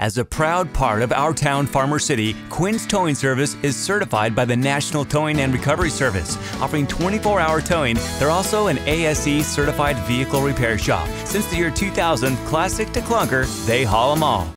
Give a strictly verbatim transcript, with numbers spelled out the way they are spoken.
As a proud part of our town, Farmer City, Quinn's Towing Service is certified by the National Towing and Recovery Service. Offering twenty-four hour towing, they're also an A S E certified vehicle repair shop. Since the year two thousand, classic to clunker, they haul them all.